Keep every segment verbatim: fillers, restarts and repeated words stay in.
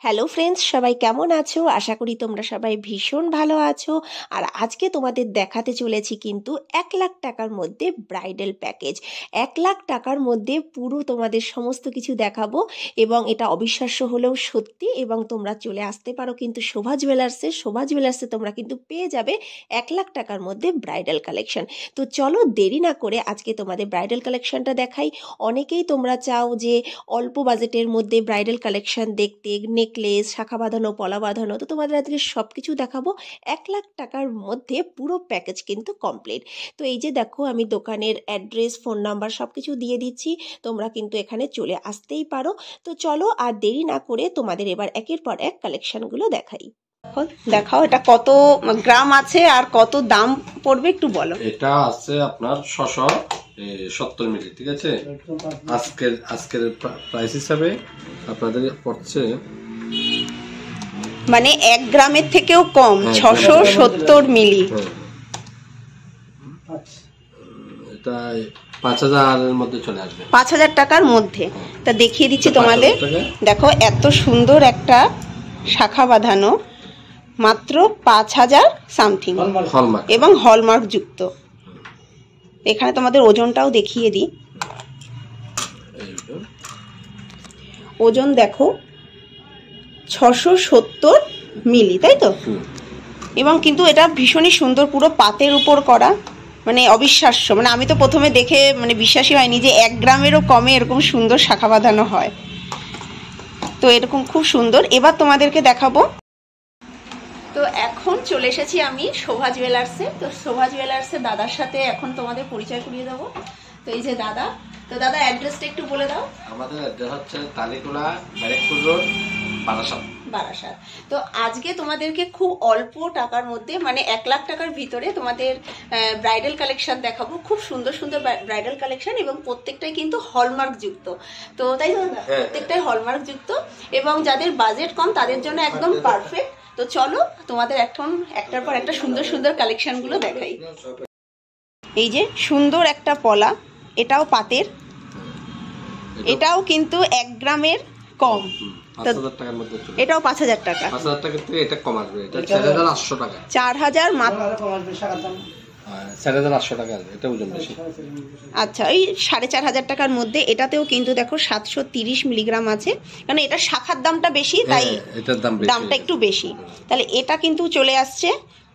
Hello friends, সবাই কেমন আছো? আশা করি তোমরা সবাই ভীষণ ভালো আছো। আর আজকে তোমাদের দেখাতে চলেছি কিন্তু এক লাখ টাকার মধ্যে ব্রাইডাল প্যাকেজ। এক লাখ টাকার মধ্যে পুরো তোমাদের সমস্ত কিছু দেখাবো এবং এটা অবিশ্বাস্য হলেও সত্যি। এবং তোমরা চলে আসতে পারো কিন্তু শোভা জুয়েলার্সে। শোভা জুয়েলার্সে তোমরা কিন্তু পেয়ে যাবে এক লাখ টাকার মধ্যে ব্রাইডাল কালেকশন। তো চলো দেরি না করে আজকে তোমাদের ব্রাইডাল কালেকশনটা দেখাই। অনেকেই তোমরা চাও যে অল্প বাজেটের মধ্যে ব্রাইডাল কালেকশন দেখতে, নেকলেস, শাখা বাঁধানো, পলা বাঁধানো। তো তোমাদের আজকে সব কিছু দেখাবো। এক লাখ টাকার মধ্যে পুরো প্যাকেজ কিন্তু কমপ্লিট। তো এই যে দেখো, আমি দোকানের অ্যাড্রেস, ফোন নাম্বার সব কিছু দিয়ে দিচ্ছি, তোমরা কিন্তু এখানে চলে আসতেই পারো। তো চলো আর দেরি না করে তোমাদের এবার একের পর এক কালেকশনগুলো দেখাই। দেখাও এটা কত গ্রাম আছে আর কত দাম পড়বে একটু বলো। এটা আছে আপনার ছশো সত্তর মিলি, ঠিক আছে। আজকের আজকের প্রাইস হিসাবে আপনাদের পড়ছে মানে এক গ্রামের থেকেও কম, ছশো সত্তর মিলি। এটা পাঁচ হাজারের মধ্যে চলে আসবে, পাঁচ হাজার টাকার মধ্যে। তা দেখিয়ে দিচ্ছি তোমাদের। দেখো এত সুন্দর একটা শাখা বাঁধানো, মাত্র পাঁচ হাজার সামথিং এবং হলমার্ক যুক্ত। এখানে তোমাদের ওজনটাও দেখিয়ে দিই। ওজন দেখো ছশো সত্তর মিলি, তাই তো। এবং কিন্তু এটা ভীষণই সুন্দর, পুরো পাতের উপর করা, মানে অবিশ্বাস্য। মানে আমি তো প্রথমে দেখে মানে বিশ্বাসই হয়নি যে এক গ্রামেরও কমে এরকম সুন্দর শাখা বাঁধানো হয়। তো এরকম খুব সুন্দর। এবার তোমাদেরকে দেখাবো। তো এখন চলে এসেছি আমি শোভা জুয়েলার্সে। তো শোভা জুয়েলার্সে দাদার সাথে এখন তোমাদের পরিচয় করিয়ে দেবো। তো এই যে দাদা, তো দাদা অ্যাড্রেসটা একটু বলে দাও। আমাদের অ্যাড্রেস হচ্ছে তালিকুলা, ব্যারেকপুর রোড, বারাসাত। বারাসাত। তো আজকে তোমাদেরকে খুব অল্প টাকার মধ্যে, মানে এক লাখ টাকার ভিতরে তোমাদের ব্রাইডাল কালেকশন দেখাবো। খুব সুন্দর সুন্দর ব্রাইডাল কালেকশন এবং প্রত্যেকটাই কিন্তু হলমার্ক যুক্ত। তো তাই তো দাদা, প্রত্যেকটাই হলমার্ক যুক্ত এবং যাদের বাজেট কম তাদের জন্য একদম পারফেক্ট। তো চলো তোমাদের এখন একটার পর একটা সুন্দর সুন্দর কালেকশন গুলো দেখাই। এই যে সুন্দর একটা পলা, এটাও পাতের, এটাও কিন্তু এক গ্রামের কম। এটাও পাঁচ হাজার টাকা। পাঁচ হাজার টাকা থেকে এটা কম আসবে, এটা চার হাজার আটশো টাকা। চার হাজার মাত্র চার হাজার আটশো টাকা, এটা ওজন বেশি। আচ্ছা, এই সাড়ে চার হাজার টাকার মধ্যে এটাতেও কিন্তু দেখো সাতশো তিরিশ মিলিগ্রাম আছে, কারণ এটা শাখার দামটা বেশি, তাই এটার দাম দামটা একটু বেশি। তাহলে এটা কিন্তু চলে আসছে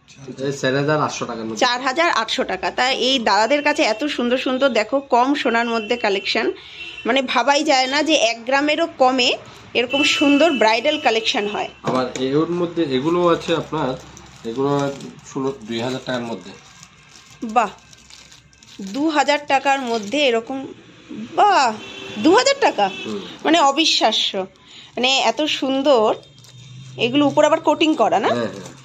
চার হাজার আটশো টাকা। তাই এই দাদাদের কাছে এত সুন্দর সুন্দর দেখো কম সোনার মধ্যে কালেকশন, মানে ভাবাই যায় না যে এক গ্রামেরও কমে এরকম সুন্দর ব্রাইডাল কালেকশন হয়। আবার এর মধ্যে এগুলো আছে আপনার, এগুলো দুই হাজার টাকার মধ্যে। বাহ, দু হাজার টাকার মধ্যে এরকম, বাহ, দু হাজার টাকা, মানে অবিশ্বাস্য। মানে এত সুন্দর, এগুলো উপর আবার কোটিং করা না।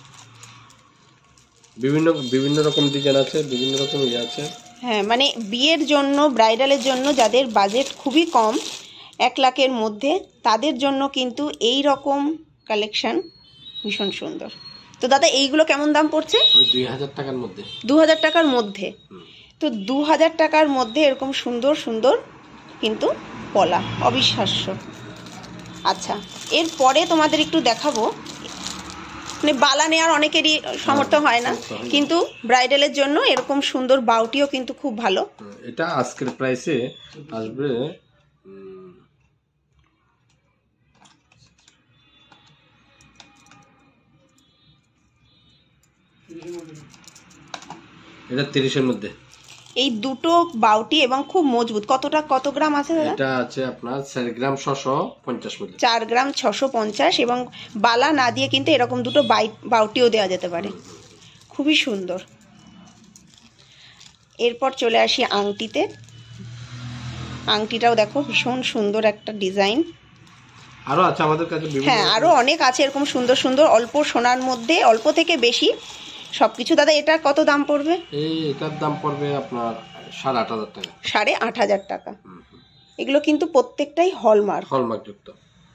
বিভিন্ন বিভিন্ন রকম ডিজাইন আছে, বিভিন্ন রকম ইয়ে আছে। হ্যাঁ, মানে বিয়ের জন্য, ব্রাইডালের জন্য যাদের বাজেট খুবই কম, এক লাখের মধ্যে, তাদের জন্য কিন্তু এই রকম কালেকশন ভীষণ সুন্দর। তো দাদা এইগুলো কেমন দাম পড়ছে? ওই দুই হাজার টাকার মধ্যে। দু হাজার টাকার মধ্যে। তো দু হাজার টাকার মধ্যে এরকম সুন্দর সুন্দর কিন্তু পলা, অবিশ্বাস্য। আচ্ছা, এরপরে তোমাদের একটু দেখাবো, মানে বালা নেওয়ার অনেকেরই সামর্থ্য হয় না, কিন্তু ব্রাইডালের জন্য এরকম সুন্দর বাউটিও কিন্তু খুব ভালো। এটা আজকের প্রাইসে আসবে এটা তিরিশের মধ্যে। এই দুটো বাউটি এবং খুব মজবুত। কতটা, কত গ্রাম আছে দাদা? এটা আছে আপনার চার গ্রাম ছশো পঞ্চাশ মিলি। চার গ্রাম ছশো পঞ্চাশ এবং বালা না দিয়ে কিন্তু এরকম দুটো বাউটিও দেওয়া যেতে পারে, খুবই সুন্দর। এরপর চলে আসি আংটিতে। আংটিটাও দেখো ভীষণ সুন্দর একটা ডিজাইন। আরো আছে আমাদের কাছে, হ্যাঁ আরো অনেক আছে এরকম সুন্দর সুন্দর, অল্প সোনার মধ্যে, অল্প থেকে বেশি সবকিছু। দাদা এটা কত দাম পড়বে? এই এটার দাম পড়বে আপনার সাড়ে আট হাজার টাকা। সাড়ে আট হাজার টাকা। এগুলো কিন্তু প্রত্যেকটাই হলমার্ক, হলমার্ক যুক্ত।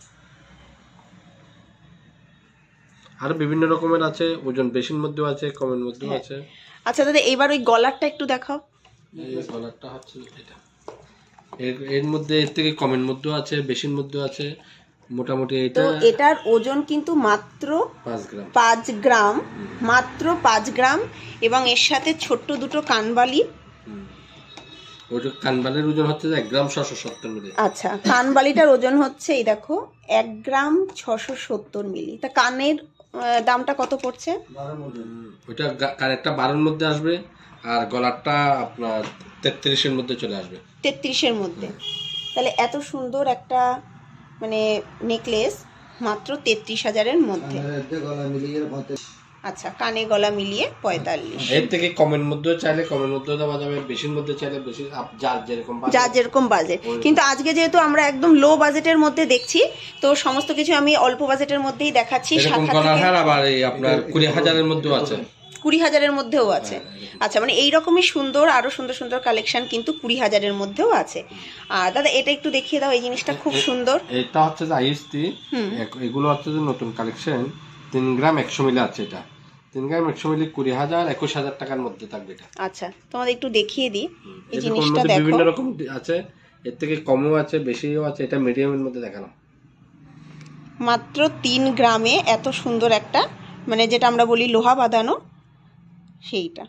আর বিভিন্ন রকমের আছে, ওজন বেশির মধ্যেও আছে, কমের মধ্যেও আছে। আচ্ছা দাদা, এবার ওই গলারটা একটু দেখাও। এই গলারটা হচ্ছে এটা, এর এর মধ্যে এর থেকে কমের মধ্যেও আছে, বেশির মধ্যেও আছে, মোটামুটি তো এটা এটার ওজন কিন্তু মাত্র পাঁচ গ্রাম পাঁচ গ্রাম মাত্র পাঁচ গ্রাম এবং এর সাথে ছোট্ট দুটো কানবালি। ওটা কানবালির ওজন হচ্ছে এক গ্রাম ছশো সত্তর মিলি। আচ্ছা, কানবালিটার ওজন হচ্ছে এই দেখো এক গ্রাম ছশো সত্তর মিলি। তা কানের আহ, দামটা কত পড়ছে? ওইটা কানেরটা বারোর মধ্যে আসবে আর গলারটা আপনার তেত্রিশের মধ্যে চলে আসবে। তেত্রিশের মধ্যে। তাহলে এত সুন্দর একটা মানে নেকলেস মাত্র তেত্রিশ হাজারের মধ্যে। আচ্ছা, কানে গলা মিলিয়ে পঁয়তাল্লিশ। এর থেকে কমের মধ্যেও চাইলে কমের মধ্যেও দেওয়া যাবে, বেশির মধ্যে চাইলে বেশি, যার যেরকম যার যেরকম বাজেট। কিন্তু আজকে যেহেতু আমরা একদম লো বাজেটের মধ্যে দেখছি, তো সমস্ত কিছু আমি অল্প বাজেটের মধ্যেই দেখাচ্ছি। আবার এই আপনার কুড়ি হাজারের মধ্যেও আছে, কুড়ি হাজারের মধ্যেও আছে। আচ্ছা, মানে এইরকমই সুন্দর আরো সুন্দর সুন্দর কালেকশন কিন্তু কুড়ি হাজারের মধ্যেও আছে। আর দাদা এটা একটু দেখিয়ে দাও, এই জিনিসটা খুব সুন্দর। এটা হচ্ছে যে আইএসটি, এগুলো হচ্ছে যে নতুন কালেকশন, তিন গ্রাম একশো মিলি আছে। এটা তিন গ্রাম একশো মিলি কুড়ি হাজার একুশ হাজার টাকার মধ্যে থাকবে এটা। আচ্ছা, তোমাদের একটু দেখিয়ে দিই এই জিনিসটা। দেখো বিভিন্ন রকম আছে, এর থেকে কমও আছে বেশিও আছে, এটা মিডিয়ামের মধ্যে দেখানো। মাত্র তিন গ্রামে এত সুন্দর একটা মানে যেটা আমরা বলি লোহা বাঁধানো সেইটা।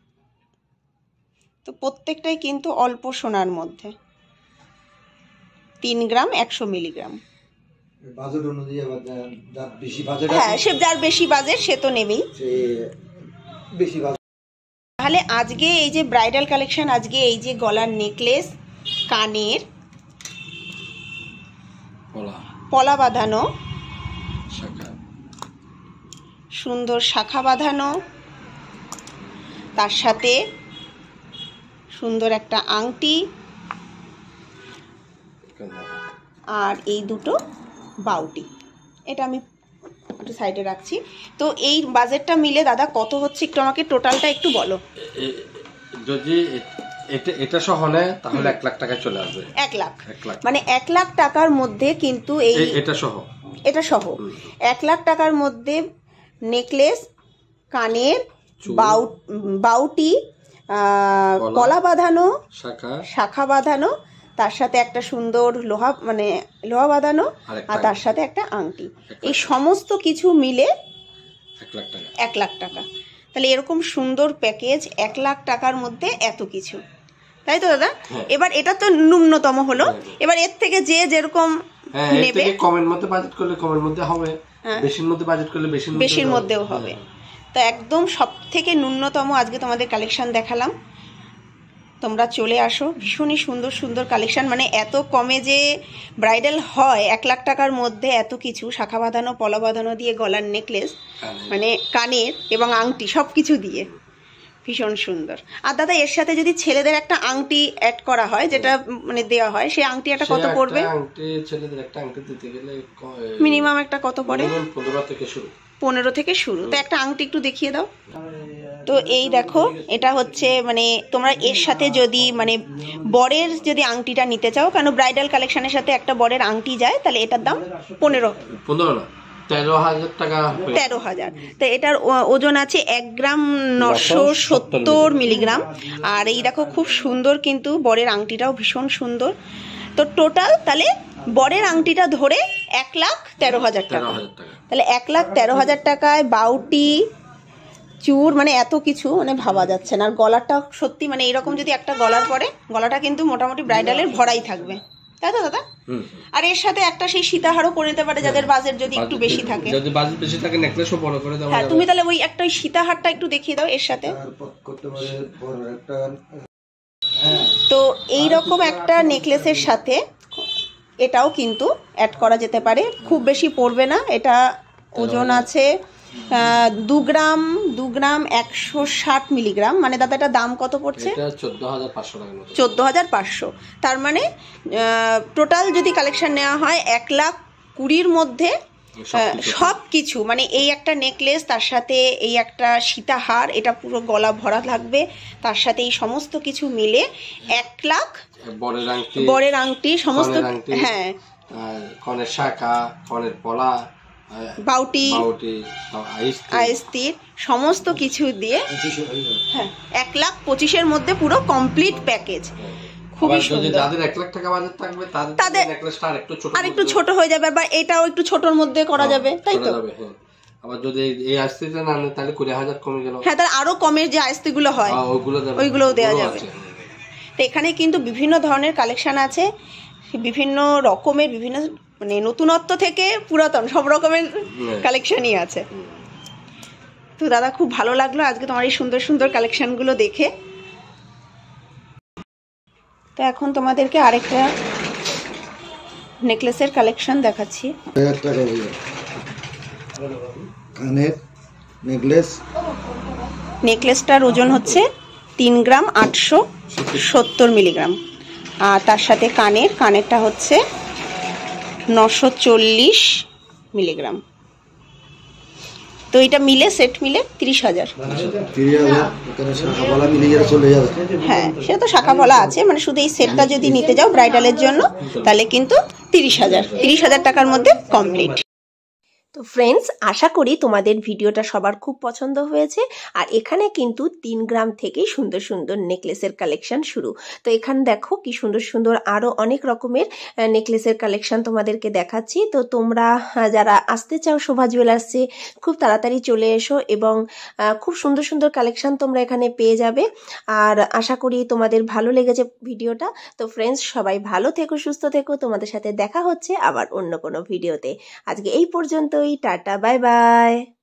তো প্রত্যেকটাই কিন্তু অল্প সোনার মধ্যে, তিন গ্রাম একশো মিলিগ্রাম। বাজেট অনুযায়ী আবার যার বেশি বাজেট আছে, হ্যাঁ, সে যার বেশি বাজেট সে তো নেবেই বেশি বাজেট। তাহলে আজকে এই যে ব্রাইডাল কালেকশন, আজকে এই যে গলার নেকলেস, কানের পলা বাঁধানো, সুন্দর শাখা বাঁধানো, তার সাথে সুন্দর একটা আংটি, আর এই দুটো বাউটি, এটা আমি একটু সাইডে রাখছি। তো এই বাজেটটা মিলে দাদা কত হচ্ছে একটু আমাকে টোটালটা একটু বলো। যদি এটা এটা সহ নেয় তাহলে এক লাখ টাকা চলে আসবে। এক লাখ মানে এক লাখ টাকার মধ্যে কিন্তু এই এটা সহ এটা সহ এক লাখ টাকার মধ্যে নেকলেস, কানের, বাউটি, কলা বাঁধানো, শাখা বাঁধানো, তার সাথে একটা সুন্দর লোহা মানে লোহা বাঁধানো, আর তার সাথে একটা আংটি, এই সমস্ত কিছু মিলে এক লাখ টাকা। এক লাখ টাকা। তাহলে এরকম সুন্দর প্যাকেজ এক লাখ টাকার মধ্যে এত কিছু, তাই তো দাদা? এবার এটা তো ন্যূনতম হলো, এবার এর থেকে যে যেরকম নেবে, কমের মধ্যে বাজেট করলে কমের মধ্যে হবে, বেশির মধ্যে বাজেট করলে বেশির বেশির মধ্যেও হবে। তো একদম সব থেকে ন্যূনতম আজকে তোমাদের কালেকশন দেখালাম। তোমরা চলে আসো, ভীষণই সুন্দর সুন্দর কালেকশন, মানে এত কমে যে ব্রাইডাল হয় এক লাখ টাকার মধ্যে এত কিছু, শাখা বাঁধানো, পলা বাঁধানো দিয়ে গলার নেকলেস, মানে কানের এবং আংটি সব কিছু দিয়ে ভীষণ সুন্দর। আর দাদা এর সাথে যদি ছেলেদের একটা আংটি অ্যাড করা হয়, যেটা মানে দেওয়া হয়, সেই আংটি একটা কত পড়বে? আংটি ছেলেদের একটা আংটি দিতে গেলে মিনিমাম একটা কত পড়ে? পনেরো থেকে শুরু। পনেরো থেকে শুরু। তো একটা আংটি একটু দেখিয়ে দাও। তো এই দেখো, এটা হচ্ছে মানে তোমরা এর সাথে যদি মানে বরের যদি আংটিটা নিতে চাও, কেন ব্রাইডাল কালেকশনের সাথে একটা বরের আংটি যায়, তাহলে এটার দাম পনেরো পনেরো না তেরো হাজার টাকা। তেরো হাজার। তো এটার ওজন আছে এক গ্রাম নশো সত্তর মিলিগ্রাম। আর এই দেখো খুব সুন্দর কিন্তু বরের আংটিটাও ভীষণ সুন্দর। তো টোটাল তাহলে বরের আংটিটা ধরে এক লাখ তেরো হাজার টাকা। তাহলে এক লাখ তেরো হাজার টাকায় বাউটি, চুর, মানে এত কিছু মানে ভাবা যাচ্ছে না। আর গলাটা সত্যি মানে এরকম যদি একটা গলার পরে, গলাটা কিন্তু মোটামুটি ব্রাইডালের ভরাই থাকবে, তাই তো দাদা? আর এর সাথে একটা সেই সীতাহারও পরে নিতে পারে যাদের বাজেট যদি একটু বেশি থাকে। যদি বাজেট বেশি থাকে নেকলেসও বড় করে দাও। হ্যাঁ, তুমি তাহলে ওই একটা ওই সীতাহারটা একটু দেখিয়ে দাও এর সাথে। তো এই রকম একটা নেকলেসের সাথে এটাও কিন্তু অ্যাড করা যেতে পারে, খুব বেশি পড়বে না। এটা ওজন আছে দু গ্রাম দু গ্রাম একশো ষাট মিলিগ্রাম। মানে দাদা এটা দাম কত পড়ছে? চোদ্দ হাজার পাঁচশো টাকা। চোদ্দ হাজার পাঁচশো। তার মানে টোটাল যদি কালেকশন নেওয়া হয় এক লাখ কুড়ির মধ্যে সব কিছু, মানে এই একটা নেকলেস, তার সাথে এই একটা সীতাহার, এটা পুরো গলা ভরা থাকবে, তার সাথে এই সমস্ত কিছু মিলে এক লাখ। বরের আংটি, বরের আংটি সমস্ত, হ্যাঁ, কনের শাখা, কনের পলা, বাউটি, আইস্তির সমস্ত কিছু দিয়ে হ্যাঁ এক লাখ পঁচিশের মধ্যে পুরো কমপ্লিট প্যাকেজ। খুবই আবার যদি সুন্দর। যাদের এক লাখ টাকা বাজেট থাকবে তাদের তাদের- নেকলেসটা আর একটু ছোট আর একটু ছোট হয়ে যাবে, বা এটাও একটু ছোটর মধ্যে করা যাবে, তাই তো? করা যাবে, হ্যাঁ। আবার যদি এই আস্তিটা না নেয় তাহলে কুড়ি হাজার কমে গেল, হ্যাঁ, তার আরো কমের যে আস্তিগুলো হয় আহ, ওইগুলো যাবে, ওইগুলোও দেওয়া ওগুলো যাবে। আছে। তো এখানে কিন্তু বিভিন্ন ধরনের কালেকশন আছে, বিভিন্ন রকমের, বিভিন্ন মানে নতুনত্ব থেকে পুরাতন সব রকমের কালেকশনই আছে। তো দাদা, খুব ভালো লাগলো আজকে তোমার এই সুন্দর সুন্দর কালেকশনগুলো দেখে। তো এখন তোমাদেরকে আরেকটা নেকলেসের কালেকশন দেখাচ্ছি। হাজার টাকা হয়ে যাবে। কানের নেকলেস, নেকলেসটার ওজন হচ্ছে তিন গ্রাম আটশো সত্তর মিলিগ্রাম, আর তার সাথে কানের কানেরটা হচ্ছে নশো চল্লিশ মিলিগ্রাম। তো এটা মিলে সেট মিলে তিরিশ হাজার। তিরিশ হাজার এখানে শাখা বলা মিলিয়ে চলে যাবে। হ্যাঁ, সেটা তো শাখা বলা আছে, মানে শুধু এই সেটটা যদি নিতে যাও ব্রাইডালের জন্য তাহলে কিন্তু তিরিশ হাজার তিরিশ হাজার টাকার মধ্যে কমপ্লিট। তো ফ্রেন্ডস, আশা করি তোমাদের ভিডিওটা সবার খুব পছন্দ হয়েছে। আর এখানে কিন্তু তিন গ্রাম থেকেই সুন্দর সুন্দর নেকলেসের কালেকশন শুরু। তো এখানে দেখো কি সুন্দর সুন্দর আরও অনেক রকমের নেকলেসের কালেকশন তোমাদেরকে দেখাচ্ছি। তো তোমরা যারা আসতে চাও শোভা জুয়েলার্সে, খুব তাড়াতাড়ি চলে এসো, এবং খুব সুন্দর সুন্দর কালেকশন তোমরা এখানে পেয়ে যাবে। আর আশা করি তোমাদের ভালো লেগেছে ভিডিওটা। তো ফ্রেন্ডস, সবাই ভালো থেকো, সুস্থ থেকো। তোমাদের সাথে দেখা হচ্ছে আবার অন্য কোনো ভিডিওতে। আজকে এই পর্যন্ত। Tata, bye by.